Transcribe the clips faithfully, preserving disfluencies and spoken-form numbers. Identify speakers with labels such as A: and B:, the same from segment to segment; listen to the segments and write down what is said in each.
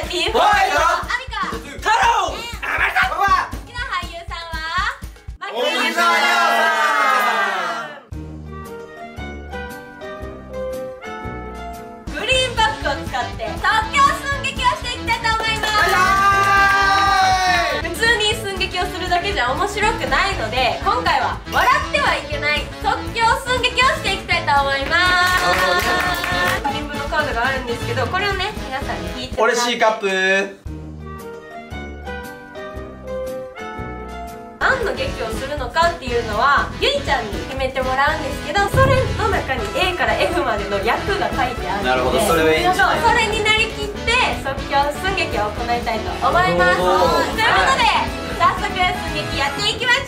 A: ミー、
B: ホワイト、
A: アミカ、
B: 太郎、
A: 好きな俳優さんはマキ
B: 大沢亮
A: グリーンバックを使って即興寸劇をしていきたいと思います。普通に寸劇をするだけじゃ面白くないので、今回は笑ってはいけない即興寸劇をしていきたいと思います。ドリンブのカードがあるんですけど、これをね皆さんに引いてもらって、
B: 俺 C カップ。
A: 何の劇をするのかっていうのはゆいちゃんに決めてもらうんですけど、それの中に A から F までの役が書いてあるので、
B: なるほど、それを演じない。
A: それになりきって即興寸劇を行いたいと思います。ということで早速寸劇やっていきましょう。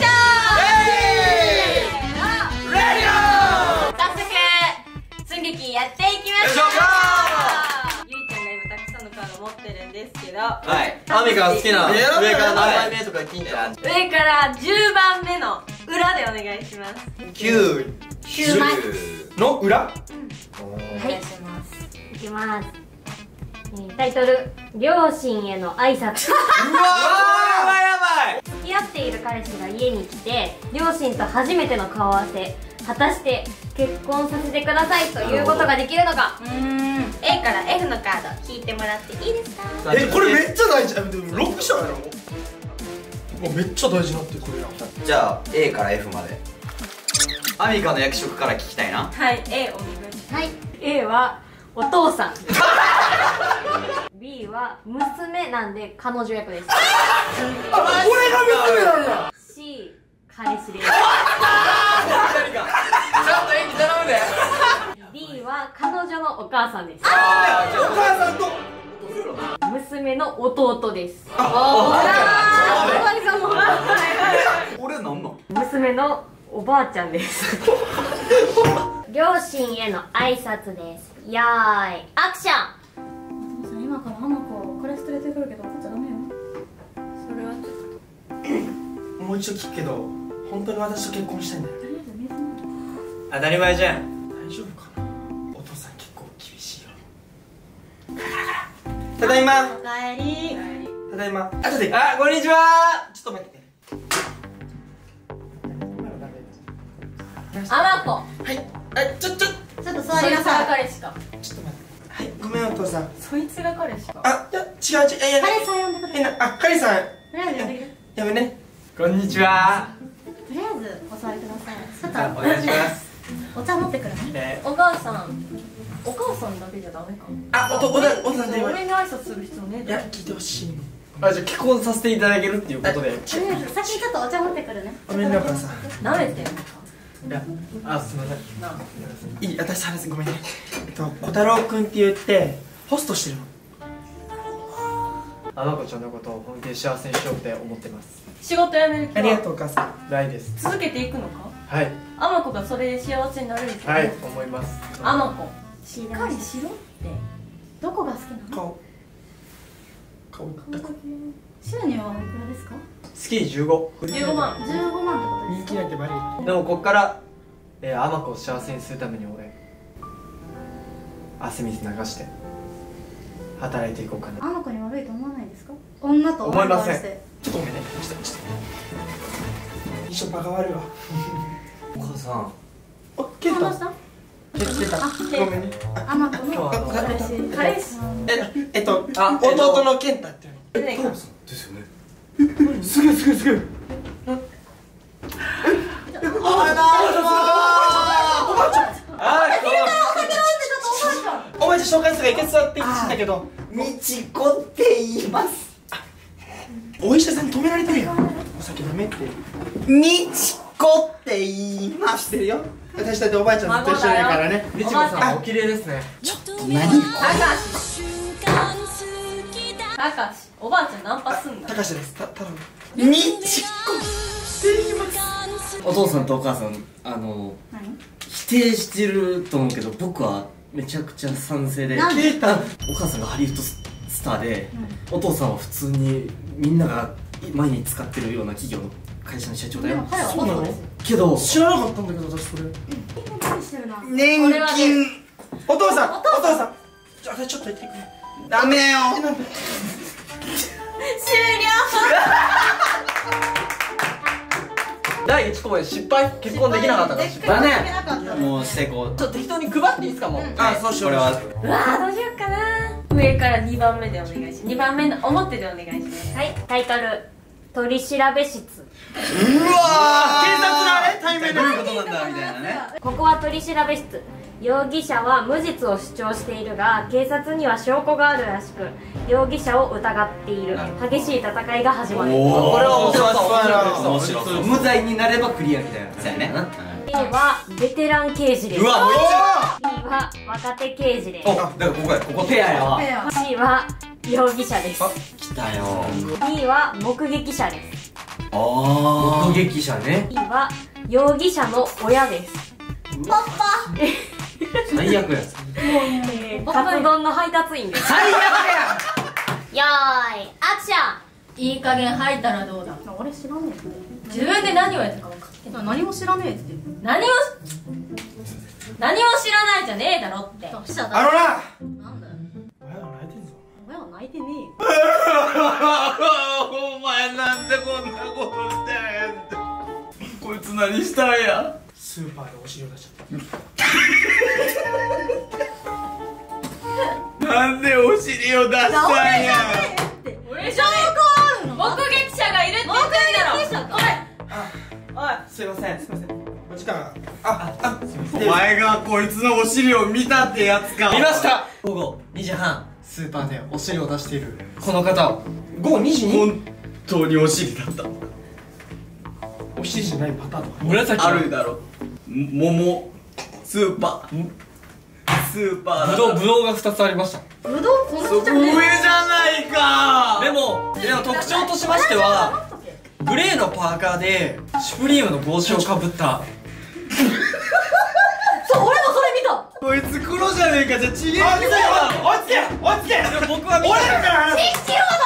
B: レディオ。
A: 早速寸劇やっていきましょう。ゆいちゃんが今たくさんのカード持ってるんですけど、
B: はい。アミカが好きな上から何枚目とか聞いて。
A: 上からじゅうばんめの裏でお願いします。
B: きゅう、
A: きゅうまい
B: の裏。
A: はい、お願いします。
C: いきます。えータイトル、両親への挨拶。
B: うわー、やばいやばい。
C: 付き合っている彼氏が家に来て、両親と初めての顔合わせ、果たして結婚させてくださいということができるのか。
A: うーん、 A から F のカード引いてもらっていいですか。
D: え、これめっちゃ大事。でもロックしたのやろ。もうめっちゃ大事になってこれや。
B: じゃあ A から F まで。アミカの役職から聞きたいな。
A: はい、 A お願いします。
C: はい。A はお父さん。B は娘なんで彼女役です。
D: あ、俺が娘なんや。
C: C、彼氏です。
B: ちゃんと演技頼むで。
C: D は彼女のお母さんです。
D: お母さんと
C: 娘の弟です。
B: あ
C: おばあさんも
B: 俺なんの？
C: 娘のおばあちゃんです。両親への挨拶です。よーい、アクション。
E: 今から花子彼氏連れてくるけど怒っちゃダメよ。
A: それはちょっと
D: もう一度聞くけど、本当に私と結婚したいんだよ。
B: 当たり前じゃん。
D: 大丈夫かな。お父さん結構厳しいよ。ただいま。
A: おかえり。
D: ただいま。あとで。
B: あ、こんにちは。
D: ちょっと待ってて。
A: あまこ、
D: はい。あ、ちょちょ
E: ちょっと座りなさい。
A: 彼氏か。
D: ちょっと待って。はい、ごめんお父さん。
A: そいつが彼氏か。
D: あ、いや違う違う。いやいや。
E: 彼氏さん呼んでくれ。
D: 変な。あ、カリさん。
E: とりあえず呼んでくれ。
D: やめね。
B: こんにちは。
E: とりあえずお座りください。ちょっと
B: お願いします。
E: お茶持ってくるね。
B: え
A: お母さん、お母さんだけじゃダメか。
D: あ、おと、おだ、おだんで言われ。
A: 俺に挨拶する必要ねえだろ。
D: いや、聞いてほしいの。
B: あ、じゃあ結婚させていただけるっていうことで。
E: とりあえず先にちょっとお茶持ってくるね。
D: ごめんねお母さん。
A: 舐めてんのか。
B: いや、あ、すみません。
D: いい、私話す、ごめんね。えっと、小太郎くんって言ってホストしてるの。
F: あの子ちゃんのことを本気で幸せにしようって思ってます。
A: 仕事辞める気
D: ありが
A: は
D: とうお母さん。
F: ないです。
A: 続けていくのか。
F: はい
A: あまこがそれで幸せになれるけど。
F: はい思います。
A: あまこ、しっ
E: し
A: かりしろって。
E: どこが好きなの？
D: 顔顔だか
E: 収入はおいくらですか？
F: 月じゅうご。
A: じゅうごまん。
E: じゅうごまんってことですか？
D: 人気なんてバレる。
F: でもこっからえー、あまこを幸せにするために俺汗水流して働いていこうかな。
E: あの子に悪いと思わないですか？女と
F: 思いません
E: して。
D: ちょっとごめんね。ちょっとちょっと一緒場が悪いわ。
B: お母さん。
D: あ、ケンタ
E: 話した
D: ケンタ
E: あ
D: ごめんね。
E: あまこの
F: 今日はあの
E: 彼氏
A: 彼氏。
D: え、えっと、
F: あえっと
D: 弟のケンタっていうの。
A: 何か。
B: ですよね。
D: すげえすげえすげえ。お前じゃ紹介するからいけ座って言ってたけど、
B: みちこって言います。
D: お医者さんに止められてるやん。お酒ダメって。
B: みちこって言います。
D: 知ってるよ。私だっておばあちゃんずっと一緒だからね。
F: みちこさんお綺麗ですね。
B: 何？
A: たかし。たかし、おばあちゃんナンパすんだ。
D: 高橋です。た、ただの。
B: みちこって言います。
G: お父さんとお母さん、あの
E: 何？
G: 否定してると思うけど、僕はめちゃくちゃ賛成で、
E: なんで？
D: ケンタ。
G: お母さんがハリウッドスターで、お父さんは普通にみんなが前に使ってるような企業の会社の社長だよ。
E: でも彼はホストですよ。
G: けど
D: 知らなかったんだけど、私それ。
E: 何してるの？
B: 年金。
D: お父さん、お父さん。ちょ、私ちょっと言ってくれ。
B: ダメよ。
D: え、なんで。
F: いち公演失敗、結婚できなかったから失敗
B: だね
E: できなかった
B: もうしてこう
F: ちょっと適当に配っていいですかもう、
D: あ、そうしよう。
B: これは
A: うわーどうしようかな。上からにばんめでお願いしにばんめの表でお願いします。
C: はい、タイトル取調べ室。
B: うわ
D: 警察のあれ対面の
B: どういうことなんだみたいなね。
C: ここは取調べ室。容疑者は無実を主張しているが、警察には証拠があるらしく、容疑者を疑っている。
B: なるほど
C: 激しい戦いが始まる。
B: お
F: これは面白そう
B: 面白そう。
G: 無罪になればクリアみたいな。
B: そうやね。
C: A はベテラン刑事です。
B: うわもういっちゃ
C: B は若手刑事です。
B: う。だからここやここペアやわ。
E: ペア
C: C は容疑者です。
B: 来たよ。
C: D は目撃者です。
B: あ
G: 目撃者ね。
C: E は容疑者の親です。
G: 最悪や。
C: えーカツ丼の配達員です。
B: 最悪や。
C: よーいアクション。
A: いい加減吐いたらどうだ。
E: 俺知らね
A: 自分で何をやったか分かって
E: え
A: ない。
E: 何も知らねえって
A: 何も何も知らないじゃねえだろって。
E: どうした
D: あのな、
E: なんだよ
D: 親が泣いてんぞ。
E: 親は泣いてねえよ
B: お前なんでこんなことしてんの。こいつ何したんや。
D: スーパーでお尻を出しちゃった。
B: なんでお尻を出したんや。
A: 俺じゃねえ。目撃者がいるって言ってんだろ。おい
D: すいません、すいません。お時間、あ、あ、すいま
B: お
D: せん。
B: 前がこいつのお尻を見たってやつか。
F: 見ました。午後にじはんスーパーでお尻を出しているこの方を。
G: 午後にじに
B: 本当にお尻だった。
D: お尻じゃないパターンとか。
F: 紫
B: あるだろ。桃スーパースーパーだ。
F: ぶどうぶどうがふたつありました。
E: ぶどうこんなちっちゃくね
B: 上じゃないか。
F: でもでも特徴としましてはグレーのパーカーでシュプリームの帽子をかぶった
E: そう俺もそれ見た
B: こいつ黒じゃねえか。じゃあちげえ。
D: 落ち着け落ち着け落ち着け。
F: でも僕は見た
D: 俺だから話す。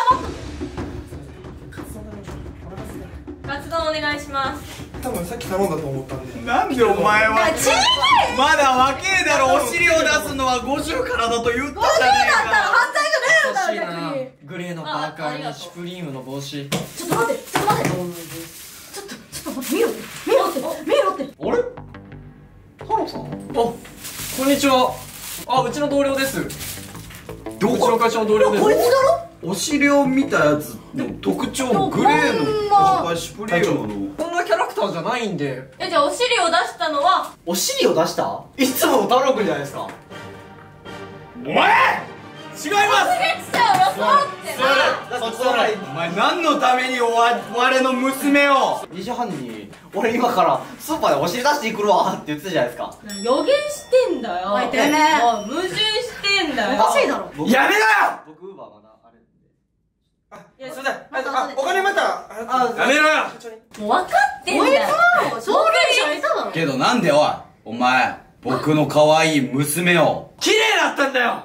A: カツ丼お願いします。
D: 多分さっき頼んだと思ったんで。
B: なんでお前はまだ若えだろ。お尻を出すのはごじゅうからだと言ったじゃねえか。
E: 犯罪
F: 欲しい
E: じゃねえよ
F: な。グレーのパーカーにシュプリームの帽子。
E: ちょっと待ってちょっと待ってちょっとちょっと待って見ろって見ろって見ろって
F: あれ太郎さん。あ、こんにちは。あ、うちの同僚です。う
B: ど
F: ちの会社の同僚です。
E: こいつだろ
B: お尻を見たやつの特徴グレーのパーシュプリームの
F: こんなキャラクターじゃないんで。
A: え、じゃあお尻を出したのは
G: お尻を出した。いつもの太郎くんじゃないですか。
B: お前違います。
A: 目撃者を装ってな。
G: そっちじゃない。
B: お前何のためにおわ我の娘を。
G: にじはんに俺今からスーパーでお尻出してくるわって言ってたじゃないですか。
A: 予言してんだよ。
E: おいてめえ
A: もう矛盾してんだよ。
E: おかしいだろ
G: 僕
B: やめろよ。
G: 僕ウーバーまだあれ
D: いや、すいません。あ、お金また。
G: あ
B: やめろよ。
A: もう分かってんだよ。
E: もう証言者いただろ
B: けどなんでおいお前僕の可愛い娘を。綺麗だったんだよ。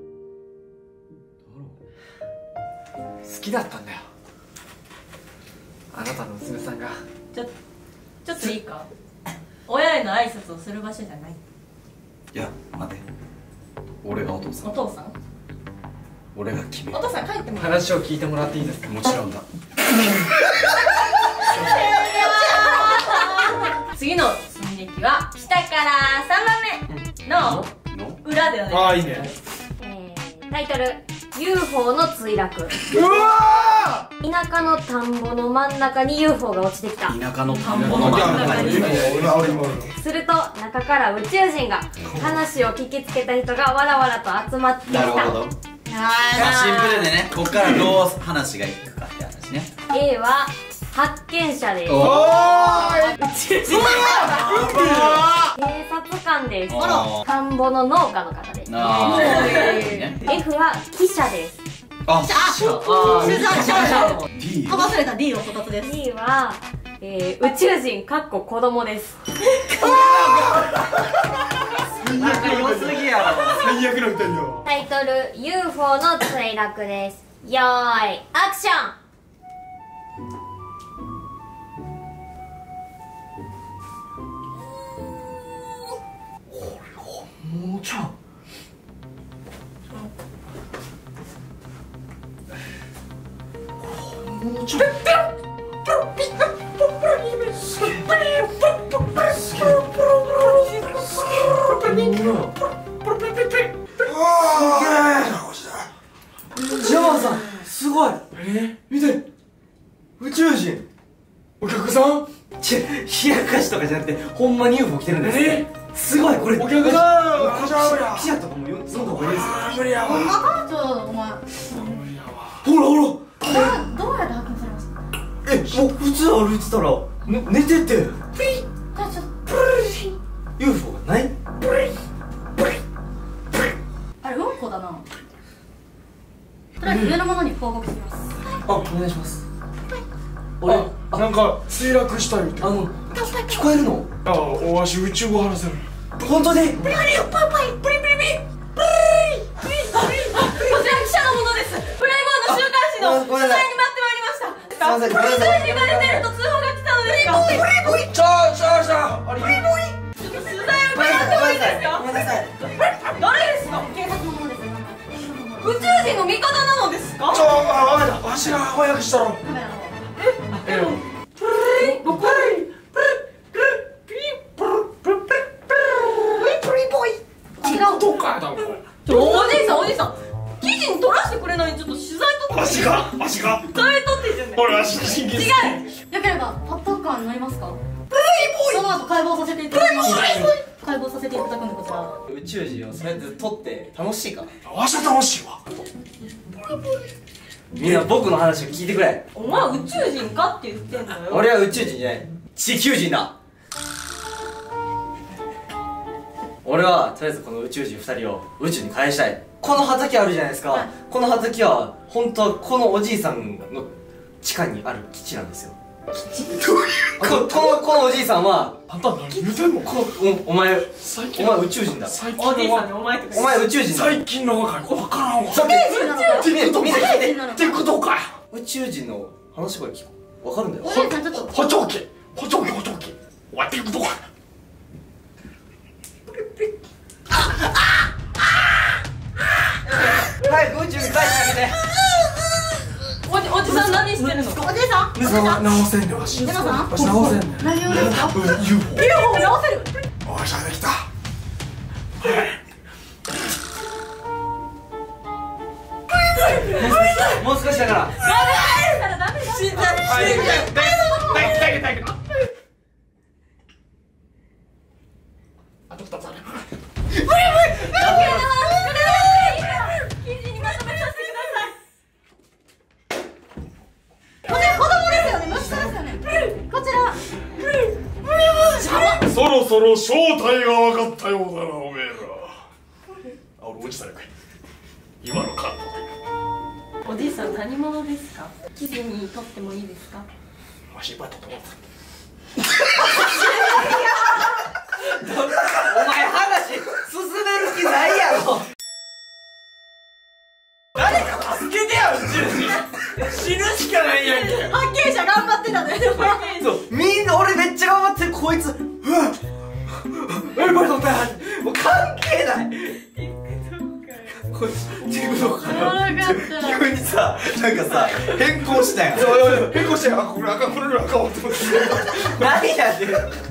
F: 好きだったんだよ。あなたの娘さんが。
A: ちょちょっといいか。親への挨拶をする場所じゃない。
B: いや待て。俺がお父さん。
A: お父さん
B: 俺が決め
A: お父さん帰ってもらう。
F: 話を聞いてもらっていいですか。
B: もちろんだ。
A: 次の寸劇は下からさんばんめの
B: の
A: 裏でお願いします。
D: ああ、いいね。
C: えー、タイトル ユーフォー の墜落。
B: うわ
C: 田舎の田んぼの真ん中に ユーフォー が落ちてきた。
B: ー。田舎の田んぼの
D: 今、
B: 真ん中に。
D: 今、今、俺今、俺。
C: すると中から宇宙人が話を聞きつけた人がわらわらと集まってきた。
B: なるほど。まあシンプルでね、こっからどう話がいくかって話ね。
C: A は発見者です。
B: おーい。
C: 警察官です。
B: あら
C: 田んぼの農家の方です。
B: なあ。ね
C: F は記者です。
B: あ、
E: 取材者
B: D。
E: あ忘れた D をこたつです
C: D は、えー、宇宙人かっこ子供です。
G: なんか良すぎやろ。
D: 最悪の二人よ。
C: タイトル ユーフォー の墜落です。よーいアクション。
G: もうちゃん。もうちゃん。 母さんすごい。
D: え
G: 見て、宇宙人。
D: お客さん
G: ち冷やかしとかじゃなくてほんまに ユーフォー 来てるんです
D: え
G: すごい。これ
D: お客さんこちらや
G: 記者とかも読んだ方がいいですよ。
D: あー無理やわ
E: あちょお前
D: 無理やわ
G: ほらほら、
E: どうやって発見されました？
G: え、もう普通歩いてたら、ね、寝てて
E: じゃあちょっと
G: ユーフォー がない
E: あれうんこだな。とりあえず上のものに報告してきます。
G: あ、お願いします。俺、
D: あ、なんか墜落したみたい
G: あの、聞こえるの？
D: あ、おわし宇宙語話せる
G: 本当に？
A: こちら記者のものです。プレイボーイの週刊誌の
G: あごめんなさい
A: 取材に待ってまいりました。
G: すいません、ごめんなさい。
A: 宇宙人が出てると通報が来たのですか？
D: ちょちょちょあれ
A: ちょっと取材を伺ってもいいですか？
G: ごめんなさい。
A: 誰ですか？
E: 警察のものです。
A: 宇宙人の味方なのですか？
D: ちょあ、わかったわしが翻訳したろ
E: カメラの方。
D: ええどっかやだもん
A: ちょおじいさんおじいさん記事に撮らせてくれないにちょっと取材撮って
D: わしがわしが
A: それ撮ってるんだよ。
D: 俺わしが真剣
A: 違う。
E: よければパトカーに乗りますか？その後解剖させていただきます。解剖させていただくんでこちら。
G: 宇宙人をそれで撮って楽しいか？
D: わしは楽しいわ
G: みんな僕の話を聞いてくれ。
A: お前宇宙人かって言ってんだよ。
G: 俺は宇宙人じゃない。地球人だ。俺はとりあえずこの宇宙人ふたりを宇宙に返したい。この畑あるじゃないですか、
A: はい、
G: この畑は本当はこのおじいさんの地下にある基地なんですよ。ここのこのおじいさんは
D: あんた何言うてんの
G: このおお前
D: 最近
G: お前宇宙人だ。
D: 最近
A: おじいさんに
D: の
A: お前とか
G: お前宇宙人だ。
D: 最近の若い子分からんわ
G: さっきみんなみんな聞いて。
D: ってことか
G: 宇宙人の話これ聞くわかるんだよ。
E: おじいさんちょっと
D: 補聴器補聴器補聴器わっていくとか
G: 早く宇宙に帰ってあげて。
A: おじおじさん何してるの？
E: おじいさんおじいさん
D: 直せんねんわし
E: 皆さん
D: わし直せんねん
E: 何をですか？
D: ユーフォー
A: ユーフォー直せる。
D: わしはできた
G: もう少しだから。
A: 死んじゃう。
D: あとふたつある
A: 記事にまとめさせてください。
E: これ子供ですよね。息子ですよね。こちら
D: そろそろ正体が分かったようだなおめえら。あ、俺落ちたのかい今のカット
A: おじいさん何者ですか？記事に撮ってもいいですか？
D: わしいっぱい取ってもらった
G: お前話進める気ないやろ。誰か助けてや宇宙人。死ぬしかないやんけ。
A: 発見者頑張ってたね。
G: そうみんな俺めっちゃ頑張ってる。こいつうわっえバリ取ったもう関係ないこいつ TikTok から急にさなんかさ変更したやん。
D: 変更してあ、これあかんこれあかんって思って
G: 何やってんの。